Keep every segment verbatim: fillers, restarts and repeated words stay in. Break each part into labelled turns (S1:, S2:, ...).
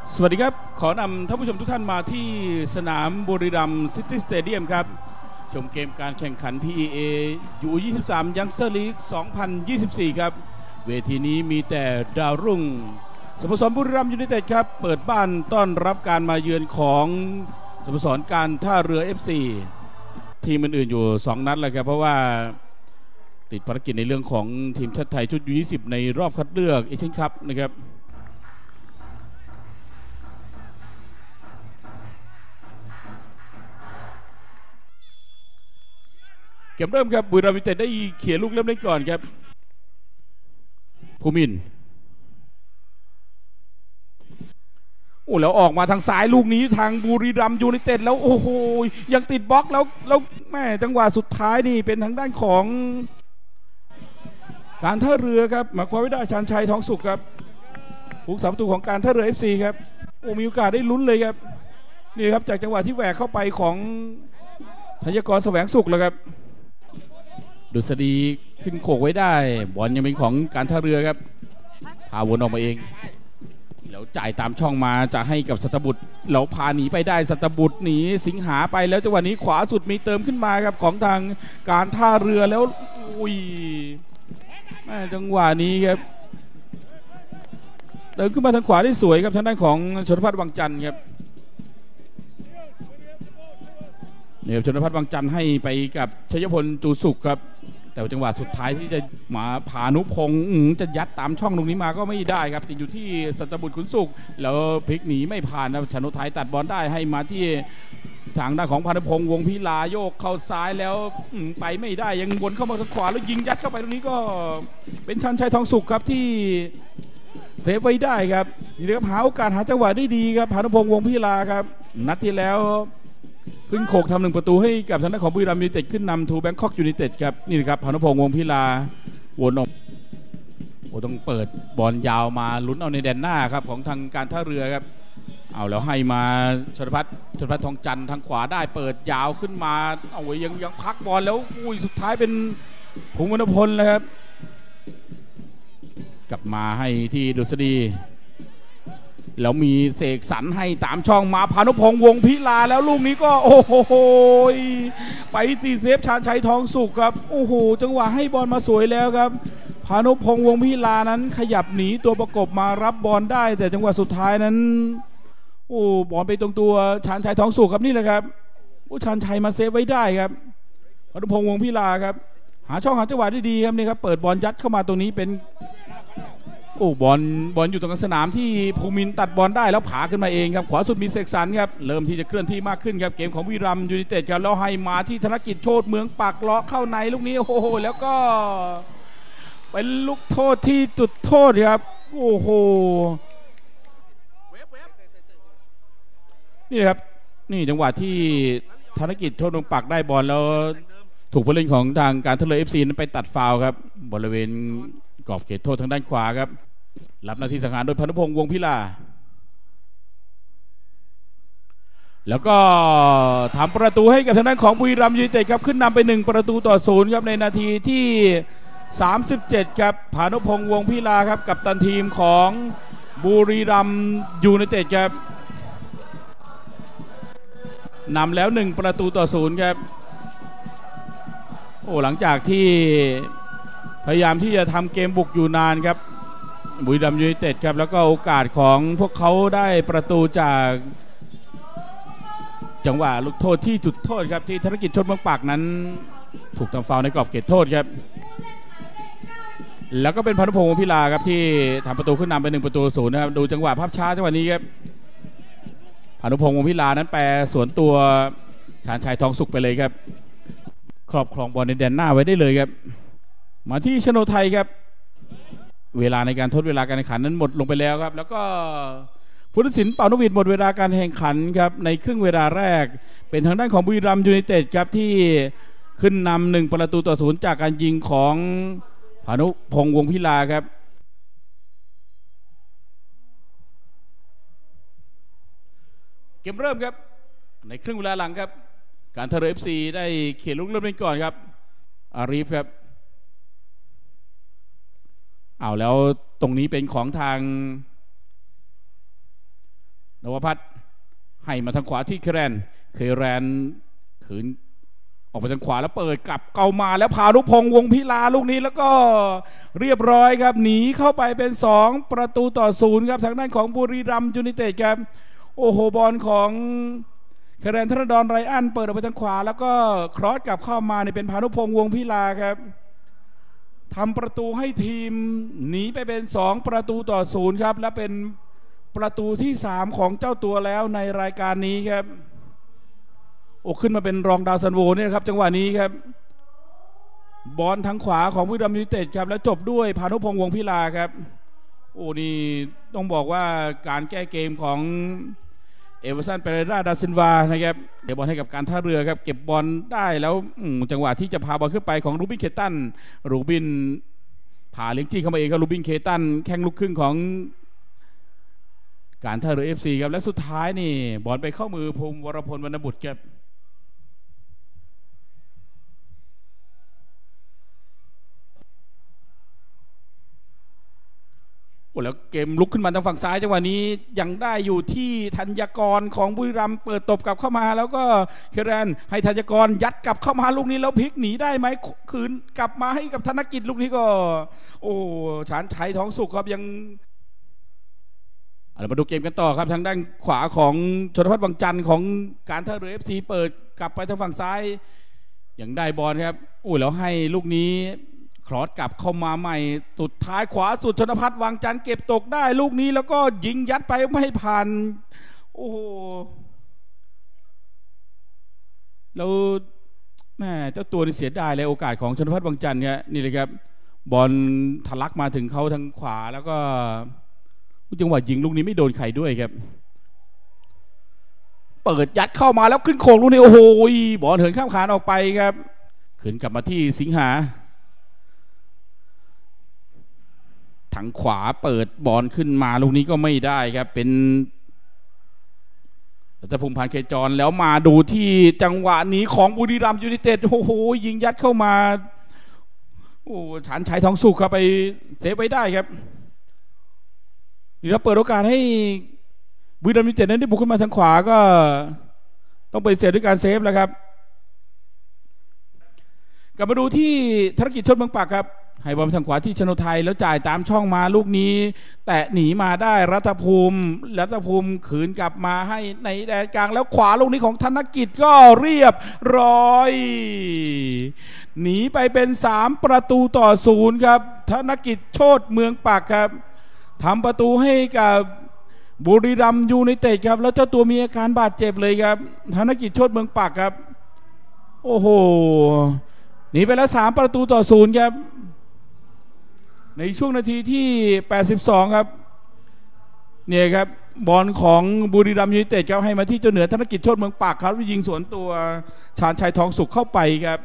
S1: สวัสดีครับขอนำท่านผู้ชมทุกท่านมาที่สนามบุรีรัมย์ซิตี้สเตเดียมครับชมเกมการแข่งขัน พี อี เอ ยู ยี่สิบสาม Youngster League สองพันยี่สิบสี่ ครับเวทีนี้มีแต่ดาวรุ่งสโมสรบุรีรัมย์ยูไนเต็ดครับเปิดบ้านต้อนรับการมาเยือนของสโมสรการท่าเรือ เอฟ ซี ทีมอื่นๆอยู่สองนัดแล้วครับเพราะว่าติดภารกิจในเรื่องของทีมชาติไทยชุด ยู ยี่สิบ ในรอบคัดเลือกเอเชียนคัพนะครับเกมเริ่มครับบุรีรัมย์ยูไนเต็ดได้เขี่ยลูกเริ่มเล่นก่อนครับภูมินโอ้แล้วออกมาทางซ้ายลูกนี้ทางบุรีรัมย์ยูไนเต็ดแล้วโอ้โหยังติดบล็อกแล้วแล้วแม่จังหวะสุดท้ายนี่เป็นทางด้านของการท่าเรือครับมาคว้าไว้ได้ชาญชัยทองสุขครับผู้สาประตูของการท่าเรือ เอฟ ซี ครับโอ้มีโอกาสได้ลุ้นเลยครับนี่ครับจากจังหวะที่แหวกเข้าไปของธัญกรแสวงสุขแล้วครับดุษฎีขึ้นโขกไว้ได้บอลยังเป็นของการท่าเรือครับพาวนออกมาเองแล้วจ่ายตามช่องมาจะให้กับสัตบุตรแล้วพาหนีไปได้สัตบุตรหนีสิงหาไปแล้วจังหวะนี้ขวาสุดมีเติมขึ้นมาครับของทางการท่าเรือแล้วอุ้ยจังหวะนี้ครับเดินขึ้นมาทางขวาได้สวยครับทางด้านของชนพัฒน์วังจันทร์ครับเนี่ยชนพัฒน์วังจันทร์ให้ไปกับชัยพลจูสุขครับแต่จังหวะสุดท้ายที่จะมาผานุพงศ์จะยัดตามช่องตรงนี้มาก็ไม่ได้ครับติดอยู่ที่สัตบุตรขุนสุขแล้วพลิกหนีไม่ผ่านนะชนุไทยตัดบอลได้ให้มาที่ทางด้านของพานุพงศ์วงพิลาโยกเข้าซ้ายแล้วไปไม่ได้ยังวนเข้ามาทางขวาแล้วยิงยัดเข้าไปตรงนี้ก็เป็นชันชัยทองสุขครับที่เซฟไว้ได้ครับนี่ครับหาโอกาสหาจังหวะได้ดีครับพานุพงศ์วงพิลาครับนัดที่แล้วขึ้นโขกทำหนึ่งประตูให้กับทางด้านของบุรีรัมย์ยูไนเต็ดขึ้นนำทูแบงคอกยูไนเต็ดครับนี่นะครับพานุพงศ์วงพิลาวนออกโอ้ต้องเปิดบอลยาวมาลุ้นเอาในแดนหน้าครับของทางการท่าเรือครับเอาแล้วให้มาชนพัฒน์ชนพัฒน์ทองจันทร์ทางขวาได้เปิดยาวขึ้นมาเอาไว้ยังยังพักบอลแล้วอุ้ยสุดท้ายเป็นพงศ์วรรณพลนะครับกลับมาให้ที่ดุษฎีแล้วมีเสกสรรให้ตามช่องมาพานุพงศ์วงพิลาแล้วลูกนี้ก็โอ้โหไปตีเซฟชาญชัยทองสุขครับโอ้โหจังหวะให้บอลมาสวยแล้วครับพานุพงศ์วงพิลานั้นขยับหนีตัวประกบมารับบอลได้แต่จังหวะสุดท้ายนั้นโอ้บอลไปตรงตัวชาญชัยทองสุขครับนี่แหละครับโอ้ชาญชัยมาเซฟไว้ได้ครับพานุพงศ์วงพิลาครับหาช่องหาจังหวะได้ดีครับนี่ครับเปิดบอลยัดเข้ามาตรงนี้เป็นโอ้บอลบอลอยู่ตรงกลางสนามที่ภูมินตัดบอลได้แล้วผาขึ้นมาเองครับขวาสุดมีเสกสรรครับเริ่มที่จะเคลื่อนที่มากขึ้นครับเกมของบุรีรัมย์ยูไนเต็ดครับแล้วให้มาที่ธนกิจโชติเมืองปากเลาะเข้าในลูกนี้โอ้โหแล้วก็เป็นลูกโทษที่จุดโทษครับโอ้โหนี่ครับนี่จังหวะที่ธนกิจโชติเมืองปากได้บอลแล้วถูกผู้เล่นของทางการท่าเรือ เอฟ ซี นั้นไปตัดฟาวล์ครับบริเวณกรอบเขตโทษทางด้านขวาครับรับหน้าที่สังหารโดยพานุพงศ์วงพิลาแล้วก็ทำประตูให้กับทางด้านของบุรีรัมย์ยูไนเต็ดครับขึ้นนำไปหนึ่งประตูต่อศูนย์ครับในนาทีที่สามสิบเจ็ดครับพานุพงศ์วงพิลาครับกัปตันทีมของบุรีรัมย์ยูไนเต็ดครับนำแล้วหนึ่งประตูต่อศูนย์ครับโอ้หลังจากที่พยายามที่จะทำเกมบุกอยู่นานครับบุรีรัมย์ยูไนเต็ดครับแล้วก็โอกาสของพวกเขาได้ประตูจากจังหวะลูกโทษที่จุดโทษครับที่ธนกิจโชติเมืองปากนั้นถูกทำฟาวล์ในกรอบเขตโทษครับแล้วก็เป็นพานุพงศ์วงพิลาครับที่ทำประตูขึ้นนำไปหนึ่งประตูศูนย์นะครับดูจังหวะภาพช้าจังหวะนี้ครับพานุพงศ์วงพิลานั้นแปรสวนตัวชาญชัยทองสุขไปเลยครับครอบครองบอลในแดนหน้าไว้ได้เลยครับมาที่ชโนไทยครับเวลาในการทดเวลาการแข่งขันนั้นหมดลงไปแล้วครับแล้วก็ผู้ตัดสินเป่านกหวีดหมดเวลาการแข่งขันครับในครึ่งเวลาแรกเป็นทางด้านของบุรีรัมย์ยูไนเต็ดครับที่ขึ้นนำหนึ่งประตูต่อศูนย์จากการยิงของพานุพงศ์วงพิลาครับเกมเริ่มครับในครึ่งเวลาหลังครับการท่าเรือ เอฟ ซี ได้เขียนลูกเริ่มเล่นก่อนครับอารีฟครับเอาแล้วตรงนี้เป็นของทางนวพัฒน์ให้มาทางขวาที่เคแรนเคแรนขืนออกไปทางขวาแล้วเปิดกลับเกามาแล้วพานุพงษ์วงพิลาลูกนี้แล้วก็เรียบร้อยครับหนีเข้าไปเป็นสองประตูต่อศูนย์ครับทางด้านของบุรีรัมย์ยูไนเต็ดครับโอ้โหบอลของเคแรนธนดรไรอันเปิดออกไปทางขวาแล้วก็ครอสกลับเข้ามาเนี่ยเป็นพานุพงษ์วงพิลาครับทำประตูให้ทีมหนีไปเป็นสองประตูต่อศูนย์ครับและเป็นประตูที่สามของเจ้าตัวแล้วในรายการนี้ครับโอ้ขึ้นมาเป็นรองดาวซันโวเนี่ยครับจังหวะนี้ครับบอลทางขวาของบุรีรัมย์ยูไนเต็ดครับแล้วจบด้วยพานุพงษ์วงพิลาครับโอ้นี่ต้องบอกว่าการแก้เกมของเอเวอร์สันเปเรราดาซินวานะครับเดี๋ยวบอลให้กับการท่าเรือครับเก็บบอลได้แล้วจังหวะที่จะพาบอลขึ้นไปของรูบินเคตันรูบินผ่าเลี้ยงจี้เข้ามาเองครับรูบินเคตันแข้งลูกครึ่งของการท่าเรือ เอฟ ซี ครับและสุดท้ายนี่บอลไปเข้ามือภูมิวรพลวรรณบุตรครับโอ้แล้วเกมลุกขึ้นมาทางฝั่งซ้ายจังหวะนี้ยังได้อยู่ที่ธัญกรของบุรีรัมย์เปิดตบกลับเข้ามาแล้วก็เคแรนให้ธัญกรยัดกลับเข้ามาลูกนี้แล้วพลิกหนีได้ไหมคืนกลับมาให้กับธนกิจลูกนี้ก็โอ้ชาญชัยทองสุขครับยังเรามาดูเกมกันต่อครับทางด้านขวาของชนพัฒน์วังจันทร์ของการท่าเรือ เอฟ ซี เปิดกลับไปทางฝั่งซ้ายยังได้บอลครับโอ้แล้วให้ลูกนี้ครอสกลับเข้ามาใหม่สุดท้ายขวาสุดชนพัฒน์วังจันทร์เก็บตกได้ลูกนี้แล้วก็ยิงยัดไปไม่ให้ผ่านโอ้โหแล้วแม่เจ้าตัวนี่เสียดายเลยโอกาสของชนพัฒน์วังจันทร์เนี่ยนี่เลยครับบอลทะลักมาถึงเขาทางขวาแล้วก็จังหวะยิงลูกนี้ไม่โดนใครด้วยครับเปิดยัดเข้ามาแล้วขึ้นโค้งลูกนี้โอ้โหบอลเหินข้ามคานออกไปครับขึ้นกลับมาที่สิงหาทางขวาเปิดบอลขึ้นมาลูกนี้ก็ไม่ได้ครับเป็นรัตภูมิพันธ์เคจรแล้วมาดูที่จังหวะนี้ของบุรีรัมย์ยูไนเต็ดโอ้โหยิงยัดเข้ามาโอ้ชาญชัยทองสุขเข้าไปเซฟไว้ได้ครับนี่เราเปิดโอกาสให้บุรีรัมย์ยูไนเต็ดนั้นได้บุกขึ้นมาทางขวาก็ต้องไปเซฟด้วยการเซฟแล้วครับกลับมาดูที่ธนกิจชลเมืองปักครับให้บอลทางขวาที่ชโนไทยแล้วจ่ายตามช่องมาลูกนี้แตะหนีมาได้รัตภูมิรัตภูมิขืนกลับมาให้ในแดนกลางแล้วขวาลูกนี้ของธนกิจก็เรียบร้อยหนีไปเป็นสามประตูต่อศูนย์ครับธนกิจโชติเมืองปักครับทำประตูให้กับบุรีรัมย์ยูไนเต็ดครับแล้วเจ้าตัวมีอาการบาดเจ็บเลยครับธนกิจโชติเมืองปักครับโอ้โหหนีไปแล้วสามประตูต่อศูนย์ครับในช่วงนาทีที่แปดสิบสองครับเนี่ยครับบอลของบุรีรัมย์ยูไนเต็ดครับให้มาที่เจ้าเหนือธนกิจโชติเมืองปักครับยิงสวนตัวชาญชัยทองสุขเข้าไปครับ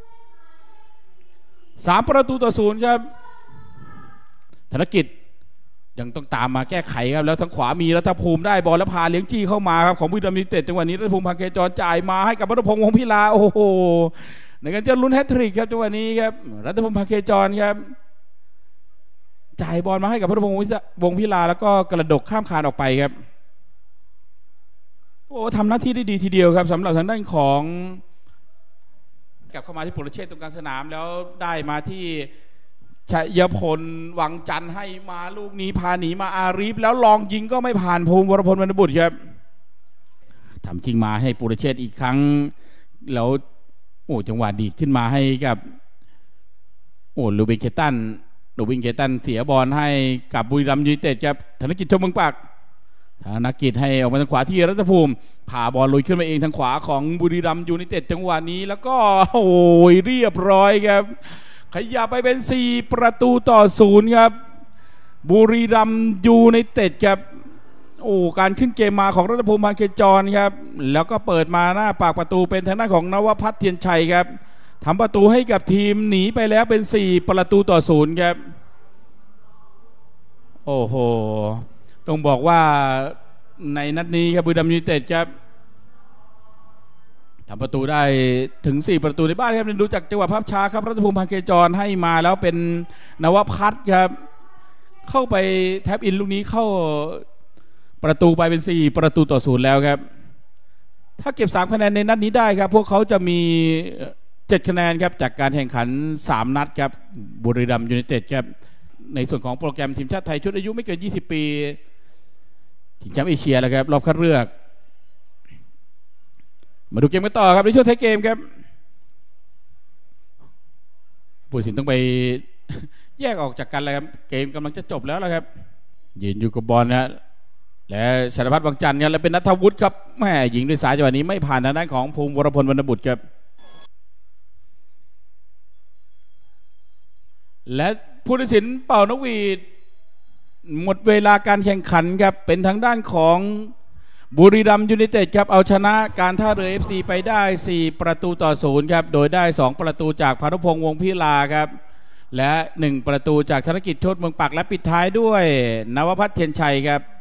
S1: สามประตูต่อศูนย์ครับธนกิจยังต้องตามมาแก้ไขครับแล้วทางขวามีรัตภูมิได้บอลแล้วพาเลี้ยงจี้เข้ามาครับของบุรีรัมย์ยูไนเต็ดจังหวะนี้รัตภูมิพันธ์เคจรจ่ายมาให้กับรัตพงษ์วงพิลาโอ้โหในการจะลุ้นแฮตทริกครับจังหวะนี้ครับรัตภูมิพันธ์เคจรครับจ่ายบอลมาให้กับรัตพงษ์วงพิลาแล้วก็กระดกข้ามคานออกไปครับโอ้ทำหน้าที่ได้ดีทีเดียวครับสำหรับทางด้านของกลับเข้ามาที่ปุรเชษฐ์ตรงกลางสนามแล้วได้มาที่ชัยพลวังจันทร์ให้มาลูกนี้พาหนีมาอารีฟแล้วลองยิงก็ไม่ผ่านภูมิวรพลวรรณบุตรครับทำจริงมาให้ปุรเชษฐ์อีกครั้งแล้วโอ้จังหวะดีขึ้นมาให้กับโอ้ลูบินเคตันลูบินเคตันเสียบอลให้กับบุรีรัมย์ยูไนเต็ดครับธนกิจชลเมืองปักธนกิจให้ออกมาทางขวาที่รัตภูมิผ่าบอลลุยขึ้นมาเองทางขวาของบุรีรัมย์ยูไนเต็ดจังหวะนี้แล้วก็โอ้ยเรียบร้อยครับขยับไปเป็นสี่ประตูต่อศูนย์ครับบุรีรัมย์ยูไนเต็ดครับโอ้การขึ้นเกมมาของรัตภูมิพันธ์เคจรครับแล้วก็เปิดมาหน้าปากประตูเป็นทางด้านของนวพัฒน์เทียนชัยครับทำประตูให้กับทีมหนีไปแล้วเป็นสี่ประตูต่อศูนย์ครับโอ้โหต้องบอกว่าในนัดนี้ครับบุรีรัมย์ยูไนเต็ดครับทำประตูได้ถึงสี่ประตูในบ้านครับดูจากจังหวะภาพช้าครับรัตภูมิพันธ์เคจรให้มาแล้วเป็นนวพัฒน์ครับเข้าไปแท็บอินลูกนี้เข้าประตูไปเป็นสี่ประตูต่อศูนย์แล้วครับถ้าเก็บสามคะแนนในนัดนี้ได้ครับพวกเขาจะมีเจ็ดคะแนนครับจากการแข่งขันสามนัดครับบุรีรัมย์ยูไนเต็ดครับในส่วนของโปรแกรมทีมชาติไทยชุดอายุไม่เกินยี่สิบปีชิงแชมป์เอเชียแล้วครับรอบคัดเลือกมาดูเกมกันต่อครับในช่วงท้ายเกมครับผู้ตัดสินต้องไปแยกออกจากกันเลยครับเกมกำลังจะจบแล้วแล้วครับยืนอยู่กับบอลนะและชนภัทร วังจันทร์ครับและเป็นณัฐวุฒิครับแม่ยิงด้วยซ้ายจังหวะนี้ไม่ผ่านทางด้านของภูมิวรพลวรรณบุตรครับและผู้ตัดสินเป่านกหวีดหมดเวลาการแข่งขันครับเป็นทางด้านของบุรีรัมย์ยูไนเต็ดครับเอาชนะการท่าเรือ เอฟ ซี ไปได้สี่ประตูต่อศูนย์ครับโดยได้สองประตูจากพานุพงษ์วงศ์พิลาครับและหนึ่งประตูจากธนกิจโชติเมืองปักและปิดท้ายด้วยนวพัฒน์เทียนชัยครับ